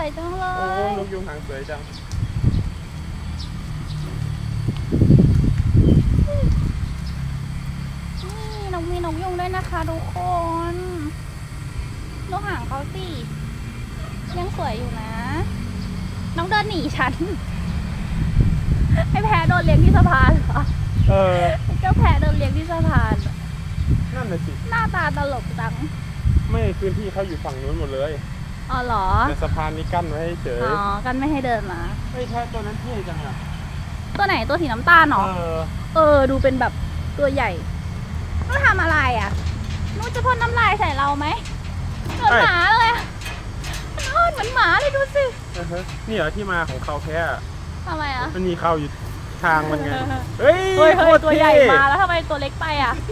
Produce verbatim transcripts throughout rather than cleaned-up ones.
วยจังเลโอ้ยนกยุงหางสวยจังนี่นกมีนกยุงด้วยนะคะทุกคนดูหางเขาสิยังสวยอยู่นะน้องเดินหนีฉันไอ้แพะโดนเลี้ยงที่สะพานเหรอเออเจ้าแพะโดนเลี้ยงที่สะพานนั่นน่ะสิหน้าตาตลกจังไม่พื้นที่เขาอยู่ฝั่งนู้นหมดเลยอ๋อเหรอแต่สะพานนี้กั้นไว้ให้เฉยอ๋อกันไม่ให้เดินมาไม่แค่ตัวนั้นเท่จังอะตัวไหนตัวสีน้ำตาลหรอเออเออดูเป็นแบบตัวใหญ่นู้ทำอะไรอ่ะนู้จะพ่นน้ำลายใส่เราไหมเหมือนหมาเลยมันอ้อนเหมือนหมาเลยดูสินี่เหรอที่มาของเขาแพ้ทำไมอ่ะมันมีเขาอยู่ทางมันไงเฮ้ยเฮ้ยตัวใหญ่มาแล้วทำไมตัวเล็กไปอ่ะ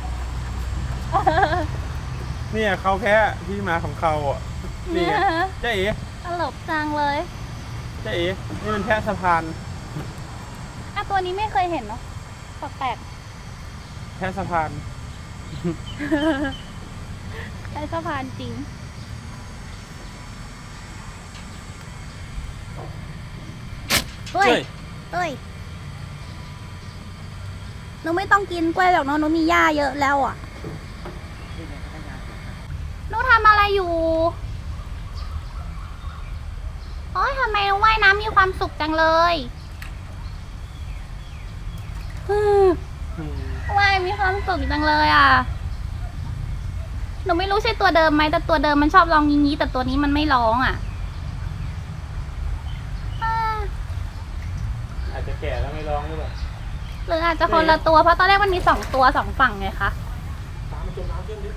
เนี่ยเขาแพ้ที่มาของเขาอ่ะนี่เจ๊เอ๋ตลกจังเลยเจ๊เอ๋นี่มันแพะสะพานอ่ะตัวนี้ไม่เคยเห็นเนาะแปลกแพะสะพานแพะสะพานจริงเฮ้ยเฮ้ยหนูไม่ต้องกินกล้วยหรอกเนาะหนูมีหญ้าเยอะแล้วอ่ะหนูทำอะไรอยู่โอ้ยทำไมว่ายน้ำมีความสุขจังเลยว่ายมีความสุขจังเลยอ่ะหนูไม่รู้ใช่ตัวเดิมไหมแต่ตัวเดิมมันชอบร้องงี้ๆแต่ตัวนี้มันไม่ร้องอ่ะอาจจะแก่แล้วไม่ร้องหรือเปล่าหรืออาจจะคนละตัวเพราะตอนแรกมันมีสองตัวสองฝั่งไงคะตามมาจมน้ำเยอะนิด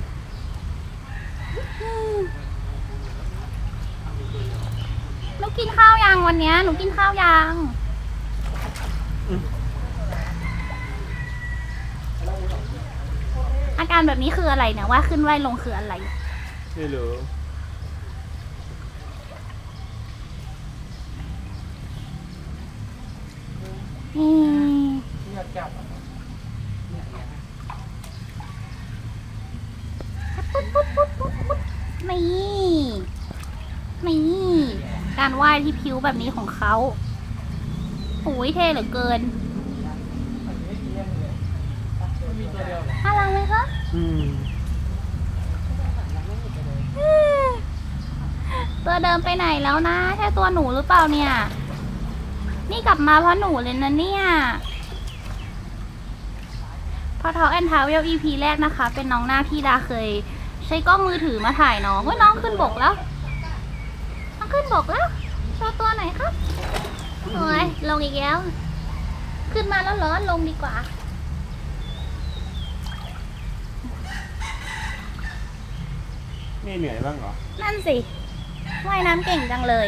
หนูกินข้าวยังวันนี้หนูกินข้าวยังอาการแบบนี้คืออะไรเนี่ยว่าขึ้นไหวลงคืออะไรไม่รู้อืมปุ๊บปุ๊บปุ๊บปุ๊บปุ๊บนี่นี่การไหว้ที่ผิวแบบนี้ของเขาโอ้ยเท่เหลือเกินน่ารักไหมคะอืมตัวเดิมไปไหนแล้วนะใช่ตัวหนูหรือเปล่าเนี่ยนี่กลับมาเพราะหนูเลยนะเนี่ยพอเท้าแอนทาวเวล อี พี แรกนะคะเป็นน้องหน้าที่ดาเคยใช้กล้องมือถือมาถ่ายน้องว่าน้องขึ้นบกแล้วน้องขึ้นบกแล้วโชว์ตัวไหนครับโอ้ยลงอีกแล้วขึ้นมาแล้วร้อนลงดีกว่าไม่เหนื่อยบ้างเหรอนั่นสิว่ายน้ำเก่งจังเลย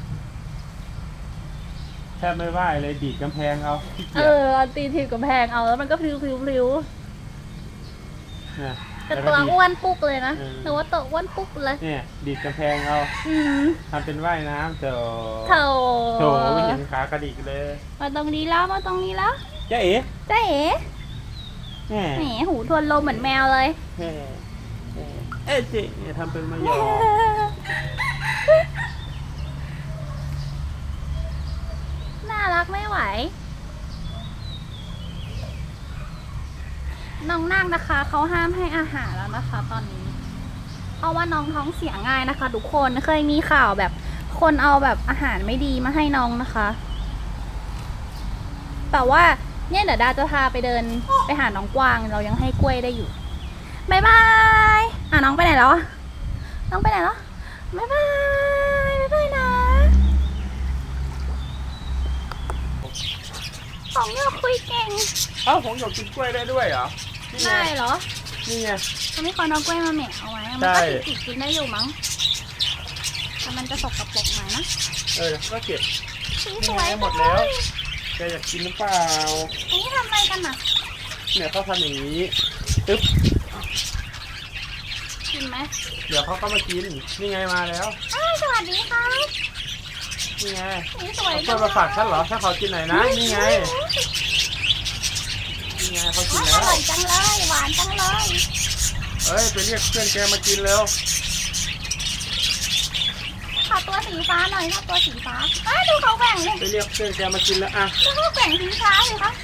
แทบไม่ว่ายเลยดีดกำแพงเอาเออตีถีบกำแพงเอาแล้วมันก็พลิ้วพลิ้วพลิ้วแต่ตัวอ้วนปุ๊กเลยนะหรือว่าตัวอ้วนปุ๊กเลยเนี่ยดีดกำแพงเอาทำเป็นว่ายน้ำเถอะเถอะโถไม่เห็นขากระดิกเลยมาตรงนี้แล้วมาตรงนี้แล้วเจ๊เอ๋เจ๊เอ๋แหมหูทวนลมเหมือนแมวเลยเอ๊ะเจ๊เนี่ยทำเป็นมายอน่ารักไม่ไหวน้องนาคนะคะเขาห้ามให้อาหารแล้วนะคะตอนนี้เพราะว่าน้องท้องเสียง่ายนะคะทุกคนเคยมีข่าวแบบคนเอาแบบอาหารไม่ดีมาให้น้องนะคะแต่ว่าเนี่ยเดี๋ยวดาจะพาไปเดินไปหาน้องกวางเรายังให้กล้วยได้อยู่บายบายอ่ะน้องไปไหนแล้วอะน้องไปไหนแล้วบายบายบายบายนะของเนี่ยคุยเก่งเอ้าผมอยากกินกล้วยได้ด้วยเหรอได้เหรอนี่ไงเขาไม่ควรเอากล้วยมาแหมะเอาไว้มันก็ติดกินได้อยู่มั้งแต่มันจะสกปรกหน่อยนะเออก็เก็บสวยหมดแล้วแกอยากกินหรือเปล่าอันนี้ทำอะไรกันอ่ะเนี่ยเขาทำอย่างนี้ตึ๊บกินไหมเดี๋ยวเขาก็มากินนี่ไงมาแล้วสวัสดีค่ะนี่ไงนี่สวยเพื่อนมาฝากฉันเหรอถ้าเขากินไหนนะนี่ไงนี่ไงเขากินแล้วอร่อยจังเลยหวานจังเลยเฮ้ยไปเรียกเพื่อนแกมากินเร็วเขาอตัวสีฟ้าหน่อยขอตัวสีฟ้าอ้าวดูเขาแบ่งเลยไปเรียกเพื่อนแกมากินแล้วอ่ะดูเขาแบ่งสีฟ้าเลยครับ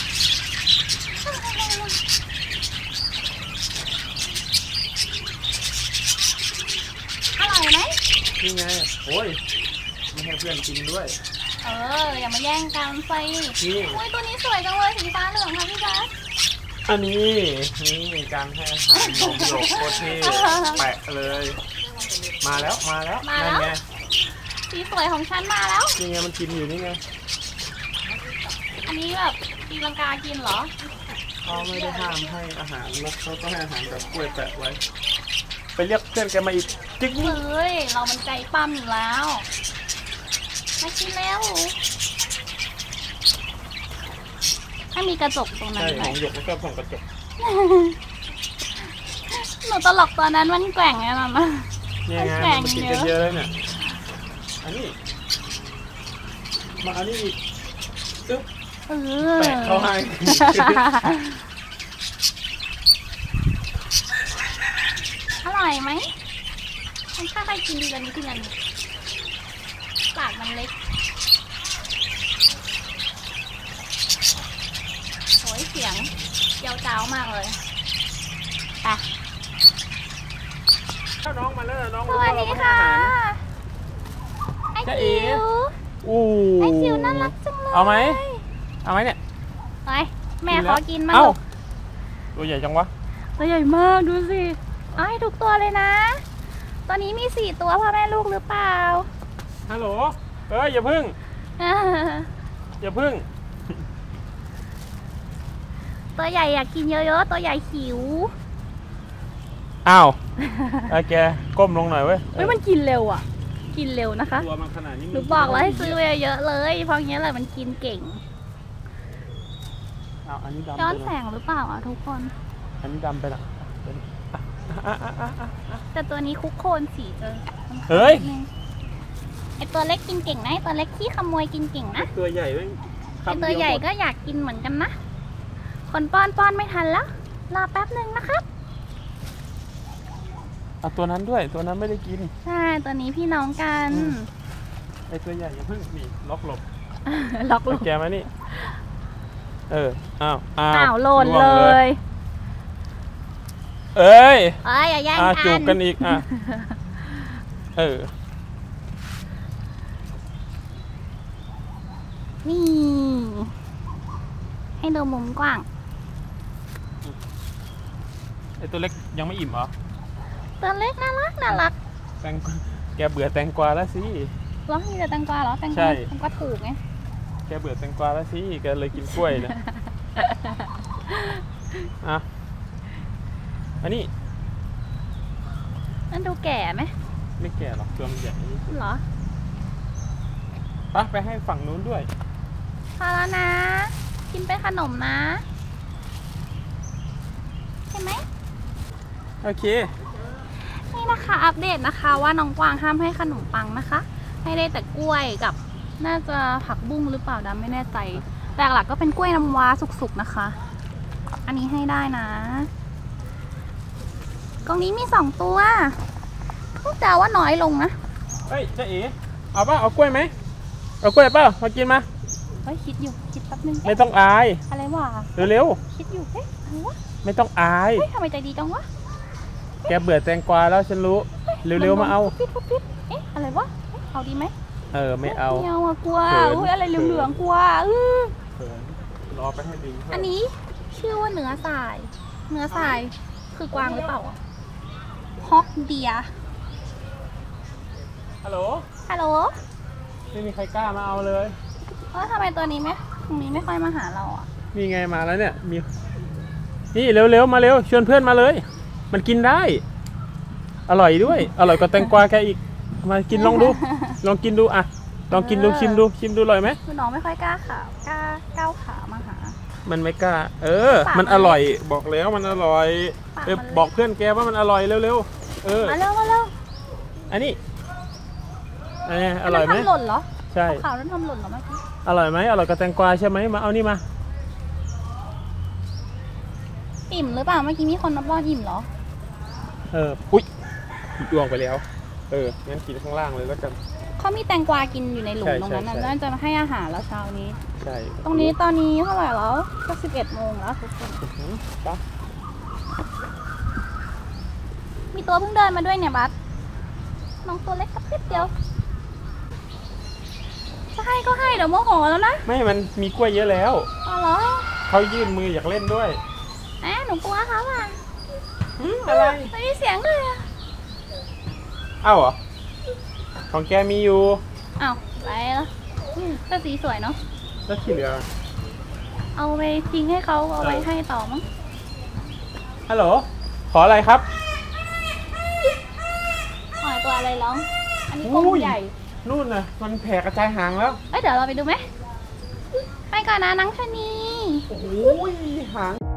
อร่อยไหมนี่ไงโอ้ยไม่ให้เพื่อนกินด้วยเอออย่ามาแย่งกันสินี่อุ้ยตัวนี้สวยจังเลยสีฟ้าเหลืองค่ะพี่จ๊ะอันนี้นี่การให้อาหารนมโยกโคตรเท่แปะเลย มาแล้วมาแล้วนั่นไงสีสวยของฉันมาแล้วนี่ไงมันกินอยู่นี่ไงอันนี้แบบตีลังกากินเหรอเขาไม่ได้ห้ามให้อาหารนกเขาก็ให้อาหารแบบกล้วยแปะไว้ ไปเรียกเพื่อนแกมาอีกจิ๊กนี่เฮ้ยเรามันใจปั้มอยู่แล้วมากินแล้วถ้ามีกระจกตรงนั้ใช่นไหขมองหยกแล้วก็ส่องกระจกหนูตลกตอนนั้นมันแกว่งไงนั่นนะเนี่ยไงมันแกว่งมันกินเยกันอะเยอะเลยเนี่ยอันนี้มาอันนี้อีกตึ๊บเออแปะเขาให้อร่อยไหมมันถ้าใครกินดีกันนี้ทีละนิดปากมันเล็กโอ้ยเสียงเจียวจ้าวมากเลยไปถ้าน้องมาแล้วน้องสวัสดีค่ะไอจะเอ๋จิ๋วอู้ไอจิ๋วน่ารักจังเลยเอาไหมเอาไหมเนี่ยไปแม่ขอกินมาเอ้าลูกตัวใหญ่จังวะตัวใหญ่มากดูสิเอาให้ทุกตัวเลยนะ ตอนนี้มีสี่ตัวพ่อแม่ลูกหรือเปล่าฮัลโหลเอ้ยอย่าพึ่งอ่าอย่าพึ่งตัวใหญ่อยากกินเยอะๆตัวใหญ่หิวอ้าวไอ้แกก้มลงหน่อยเว้ยเฮ้ยมันกินเร็วอ่ะ กินเร็วนะคะตัวมันขนาดนี้หนูบอกแล้วให้ซื้อไปเยอะๆเลยเพราะงี้แหละมันกินเก่งอ้าวอันนี้ดำย้อนไปแสละงหรือเปล่าอ่ะทุกคนอันนี้ดำไปละอ่ะอ่ะอ่ะอ่ะอ่ะแต่ตัวนี้คุกโคนสีเจอเฮ้ยไอตัวเล็กกินเก่งนะไอตัวเล็กขี้ขโมยกินเก่งนะตัวใหญ่เว้ยไอตัวใหญ่ก็อยากกินเหมือนกันนะ คนป้อนป้อนไม่ทันแล้ว รอแป๊บหนึ่งนะครับเอาตัวนั้นด้วยตัวนั้นไม่ได้กินใช่ตัวนี้พี่น้องกันอืม ไอ้ตัวใหญ่อย่าพึ่งนี่ล็อกหลบล็อกลเอางแกมานี่เอออ้าวอ้าวอ้าวหล่นวงเลยเอ้ยเอ้ยอย่าแย่งอ่ะกันจูบกันอีกอ่ะเออนี่ ให้ดูมุมกว้างไอตัวเล็กยังไม่อิ่มเหรอตัวเล็กน่ารักน่ารักแตงแกเบื่อแตงกวาแล้วสิเหรอมีแต่แตงกวาเหรอแตงกใช่วาแตงกวาถูกไงแกเบื่อแตงกวาแล้วสิแกเลยกินกล้วยนะอ่ะอันนี้นั่นดูแก่ไหมไม่แก่หรอกตัวมันใหญ่เหรอไปไปให้ฝั่งนู้นด้วยพอแล้วนะ กินไปขนมนะใช่ไหมโอเคนี่นะคะอัปเดตนะคะว่าน้องกวางห้ามให้ขนมปังนะคะ ให้ได้แต่กล้วยกับน่าจะผักบุ้งหรือเปล่าดำไม่แน่ใจแต่หลักๆก็เป็นกล้วยน้ำว้าสุกๆนะคะ อันนี้ให้ได้นะกล่องนี้มีสองตัวแต่ว่าน้อยลงนะเฮ้ยเจ๊เอ๋เอาป่ะเอากล้วยไหมเอากล้วยเปล่ามากินมาเฮ้ยคิดอยู่คิดแป๊บนึงไม่ต้องอายอะไรวะเร็วคิดอยู่เฮ้ยอะไรวะๆไม่ต้องอายเฮ้ยทำไมใจดีจังวะแกเบื่อแตงกวาแล้วฉันรู้เร็วๆมาเอาปิดปิดปิดเอ๊ะอะไรวะเอ๊ะเอาดีไหมเออไม่เอาไม่เอาอะกลัวเขินอุ้ยอะไรเหลืองๆกลัวอื้อเขินรอไปให้ดึงอันนี้ชื่อว่าเนื้อสาย เนื้อสายคือกวางหรือเปล่าฮอกเดียฮัลโหลฮัลโหลไม่มีใครกล้ามาเอาเลยเออทำไมตัวนี้ไม่ตรงนี้ไม่ค่อยมาหาเราอ่ะนี่ไงมาแล้วเนี่ยมีนี่เร็วๆมาเร็วชวนเพื่อนมาเลย มันกินได้ อร่อยด้วย อร่อยกว่าแตงกวาแกอีกมากินลองดูลองกินดูอ่ะลองกินดูชิมดูชิมดูอร่อยไหมคือน้องไม่ค่อยกล้าขาวกล้าก้าวขามาหามันไม่กล้า เออปากมันมันอร่อยบอกแล้วมันอร่อยปากเออมันเล็กบอกเพื่อนแกว่ามันอร่อยเร็วๆเออมาเร็วมาเร็วอันนี้อันนี้อร่อยไหมนนั้นทำหล่นเหรอใช่ขาวๆนั้นทำหล่นเหรอเมื่อกี้อร่อยไหมอร่อยกับแตงกวาใช่ไหมมาเอานี่มาอิ่มหรือเปล่าเมื่อกี้มีคนมาป้อนอิ่มเหรอเอออุ้ยดวงไปแล้วเอองั้นกินข้างล่างเลยแล้วกันเขามีแตงกวากินอยู่ในหลุมใช่ตรงนั้นนะใช่ใช่น่าจะให้อาหารแล้วเช้านี้ใช่ตรงนี้ตอนนี้เท่าไหร่แล้วก็สิบเอ็ดโมงแล้วทุกคนอื้อหือปะมีตัวเพิ่งเดินมาด้วยเนี่ยบัสน้องตัวเล็กกระปิ๊บเดียวจะให้ก็ให้เดี๋ยวโมโหแล้วนะไม่มันมีกล้วยเยอะแล้วอ๋อเหรอเขายื่นมืออยากเล่นด้วยแหมหนูกลัวเขาอ่ะหืมอะไรไม่มีเสียงเลยอ่ะเอ้าเหรอของแกมีอยู่อ้าวไปแล้วก็สีสวยเนาะแล้วที่เหลือเอาไปทิ้งให้เขาเอาไปให้ต่อมั้งฮัลโหลขออะไรครับหอยตัวอะไรร้อง อันนี้กอุ้รงยใหญ่นู่นน่ะมันแผ่กระจายหางแล้วเอ้ยเดี๋ยวเราไปดูไหมไปก่อนนะนังชะนีโอ้โหหาง